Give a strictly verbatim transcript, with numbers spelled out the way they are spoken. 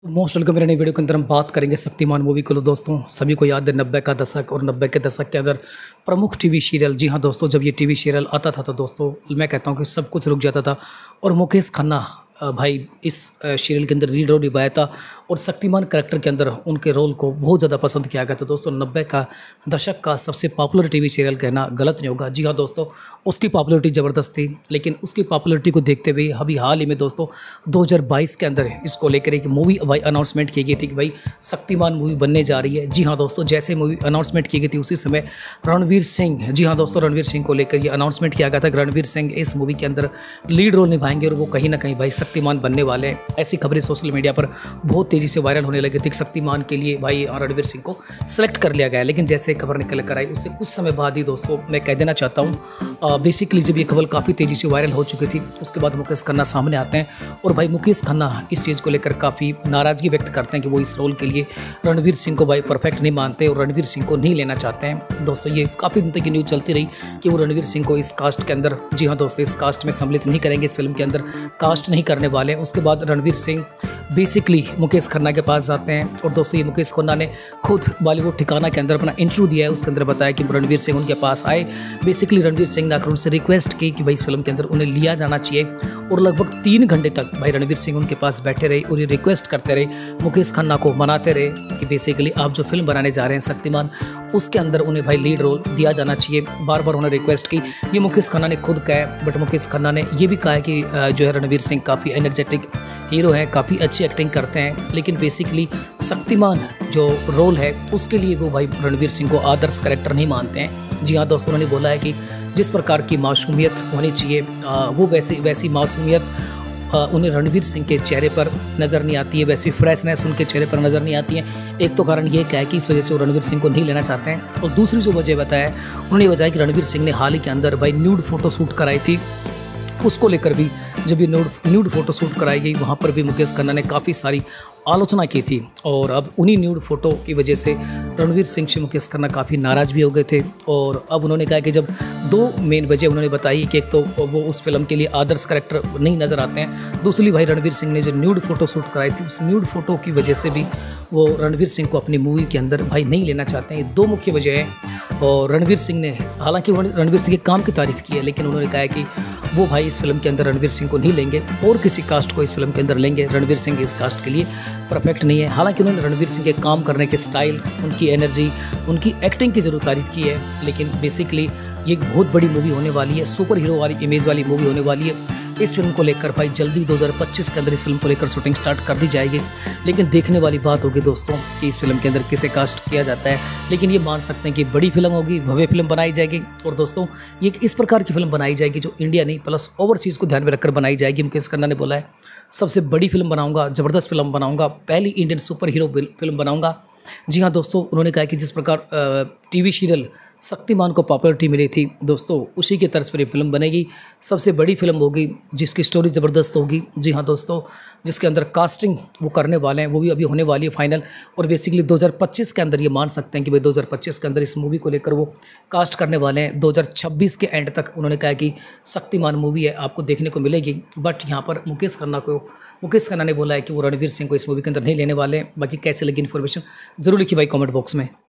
Most welcome. मेरे नई video के अंदर हम बात करेंगे शक्तिमान मूवी को। लो दोस्तों, सभी को याद है नब्बे का दशक और नब्बे के दशक के अंदर प्रमुख टीवी सीरियल। जी हाँ दोस्तों, जब ये टीवी सीरियल आता था तो दोस्तों मैं कहता हूँ कि सब कुछ रुक जाता था और मुकेश खन्ना अ, भाई इस अ, सीरियल के अंदर लीड रोल निभाया था और शक्तिमान कैरेक्टर के अंदर उनके रोल को बहुत ज़्यादा पसंद किया गया। तो दोस्तों नब्बे का दशक का सबसे पॉपुलर टीवी सीरियल कहना गलत नहीं होगा। जी हाँ दोस्तों, उसकी पॉपुलरिटी ज़बरदस्त थी, लेकिन उसकी पॉपुलरिटी को देखते हुए अभी हाल ही में दोस्तों दो हज़ार बाईस के अंदर इसको लेकर एक मूवी भाई अनाउंसमेंट की गई थी कि भाई शक्तिमान मूवी बनने जा रही है। जी हाँ दोस्तों, जैसे मूवी अनाउंसमेंट की गई थी उसी समय रणवीर सिंह, जी हाँ दोस्तों, रणवीर सिंह को लेकर ये अनाउंसमेंट किया गया था कि रणवीर सिंह इस मूवी के अंदर लीड रोल निभाएंगे और वो कहीं ना कहीं भाई शक्तिमान बनने वाले हैं। ऐसी खबरें सोशल मीडिया पर बहुत तेज़ी से वायरल होने लगी थी कि शक्तिमान के लिए भाई रणवीर सिंह को सिलेक्ट कर लिया गया है। लेकिन जैसे खबर निकल कर आई उससे कुछ समय बाद ही दोस्तों मैं कह देना चाहता हूँ, बेसिकली जब ये खबर काफ़ी तेज़ी से वायरल हो चुकी थी उसके बाद मुकेश खन्ना सामने आते हैं और भाई मुकेश खन्ना इस चीज़ को लेकर काफ़ी नाराज़गी व्यक्त करते हैं कि वो इस रोल के लिए रणवीर सिंह को भाई परफेक्ट नहीं मानते और रणवीर सिंह को नहीं लेना चाहते हैं। दोस्तों ये काफ़ी दिन तक न्यूज़ चलती रही कि वो रणवीर सिंह को इस कास्ट के अंदर, जी हाँ दोस्तों, इस कास्ट में सम्मिलित नहीं करेंगे, इस फिल्म के अंदर कास्ट नहीं करने वाले हैं। उसके बाद रणवीर सिंह बेसिकली मुकेश खन्ना के पास जाते हैं और दोस्तों ये मुकेश खन्ना ने खुद बॉलीवुड ठिकाना के अंदर अपना इंटरव्यू दिया है, उसके अंदर बताया कि रणवीर सिंह उनके पास आए। बेसिकली रणवीर सिंह ने आकर उनसे रिक्वेस्ट की कि भाई इस फिल्म के अंदर उन्हें लिया जाना चाहिए और लगभग तीन घंटे तक भाई रणवीर सिंह उनके पास बैठे रहे और ये रिक्वेस्ट करते रहे, मुकेश खन्ना को मनाते रहे कि बेसिकली आप जो फिल्म बनाने जा रहे हैं शक्तिमान, उसके अंदर उन्हें भाई लीड रोल दिया जाना चाहिए। बार बार उन्हें रिक्वेस्ट की, ये मुकेश खन्ना ने खुद कहा। बट मुकेश खन्ना ने ये भी कहा कि जो है रणवीर सिंह काफ़ी एनर्जेटिक हीरो है, काफ़ी अच्छी एक्टिंग करते हैं, लेकिन बेसिकली शक्तिमान जो रोल है उसके लिए वो भाई रणवीर सिंह को आदर्श कैरेक्टर नहीं मानते हैं। जी हाँ दोस्तों, उन्होंने बोला है कि जिस प्रकार की मासूमियत होनी चाहिए वो वैसी वैसी मासूमियत उन्हें रणवीर सिंह के चेहरे पर नज़र नहीं आती है, वैसी फ्रेशनेस उनके चेहरे पर नज़र नहीं आती है। एक तो कारण ये क्या है कि इस वजह से वो रणवीर सिंह को नहीं लेना चाहते हैं और दूसरी जो वजह बताया उन्होंने बताया कि रणवीर सिंह ने हाल ही के अंदर भाई न्यूड फोटो शूट कराई थी, उसको लेकर भी जब ये न्यूड न्यूड फोटो शूट कराई गई वहाँ पर भी मुकेश खन्ना ने काफ़ी सारी आलोचना की थी और अब उन्हीं न्यूड फोटो की वजह से रणवीर सिंह से मुकेश खन्ना काफ़ी नाराज़ भी हो गए थे। और अब उन्होंने कहा कि जब दो मेन वजह उन्होंने बताई कि एक तो वो उस फिल्म के लिए आदर्श कैरेक्टर नहीं नज़र आते हैं, दूसरी भाई रणवीर सिंह ने जो न्यूड फोटो शूट कराई थी उस न्यूड फोटो की वजह से भी वो रणवीर सिंह को अपनी मूवी के अंदर भाई नहीं लेना चाहते हैं। ये दो मुख्य वजह है और रणवीर सिंह ने, हालांकि उन्होंने रणवीर सिंह के काम की तारीफ़ की है, लेकिन उन्होंने कहा है कि वो भाई इस फिल्म के अंदर रणवीर सिंह को नहीं लेंगे और किसी कास्ट को इस फिल्म के अंदर लेंगे। रणवीर सिंह इस कास्ट के लिए परफेक्ट नहीं है। हालांकि उन्होंने रणवीर सिंह के काम करने के स्टाइल, उनकी एनर्जी, उनकी एक्टिंग की जरूर तारीफ की है, लेकिन बेसिकली ये एक बहुत बड़ी मूवी होने वाली है, सुपर हीरो वाली इमेज वाली मूवी होने वाली है। इस फिल्म को लेकर भाई जल्दी दो हज़ार पच्चीस के अंदर इस फिल्म को लेकर शूटिंग स्टार्ट कर दी जाएगी। लेकिन देखने वाली बात होगी दोस्तों कि इस फिल्म के अंदर किसे कास्ट किया जाता है, लेकिन ये मान सकते हैं कि बड़ी फिल्म होगी, भव्य फिल्म बनाई जाएगी और दोस्तों ये इस प्रकार की फिल्म बनाई जाएगी जो इंडिया नहीं प्लस ओवरसीज़ को ध्यान में रखकर बनाई जाएगी। मुकेश खन्ना ने बोला है सबसे बड़ी फिल्म बनाऊंगा, ज़बरदस्त फिल्म बनाऊंगा, पहली इंडियन सुपर हीरो फिल्म बनाऊंगा। जी हाँ दोस्तों, उन्होंने कहा कि जिस प्रकार टीवी सीरियल शक्तिमान को पॉपुलरिटी मिली थी दोस्तों उसी के तर्ज पर ये फिल्म बनेगी, सबसे बड़ी फिल्म होगी जिसकी स्टोरी ज़बरदस्त होगी। जी हाँ दोस्तों, जिसके अंदर कास्टिंग वो करने वाले हैं वो भी अभी होने वाली है फाइनल और बेसिकली दो हज़ार पच्चीस के अंदर ये मान सकते हैं कि भाई दो हज़ार पच्चीस के अंदर इस मूवी को लेकर वो कास्ट करने वाले हैं। दो हज़ार छब्बीस के एंड तक उन्होंने कहा कि शक्तिमान मूवी है आपको देखने को मिलेगी। बट यहाँ पर मुकेश खन्ना को मुकेश खन्ना ने बोला है कि वो रणवीर सिंह को इस मूवी के अंदर नहीं लेने वाले हैं। बाकी कैसे लगी इन्फॉर्मेशन जरूर लिखिए भाई कॉमेंट बॉक्स में।